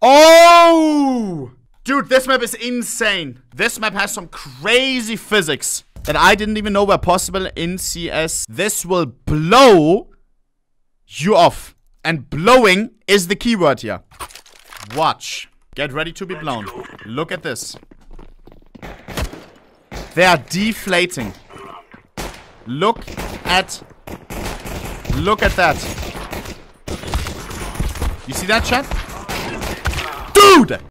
Oh! Dude, this map is insane. This map has some crazy physics that I didn't even know were possible in CS. This will blow you off. And blowing is the keyword here. Watch. Get ready to be blown. Look at this. They are deflating. Look at that. You see that, chat? Dude!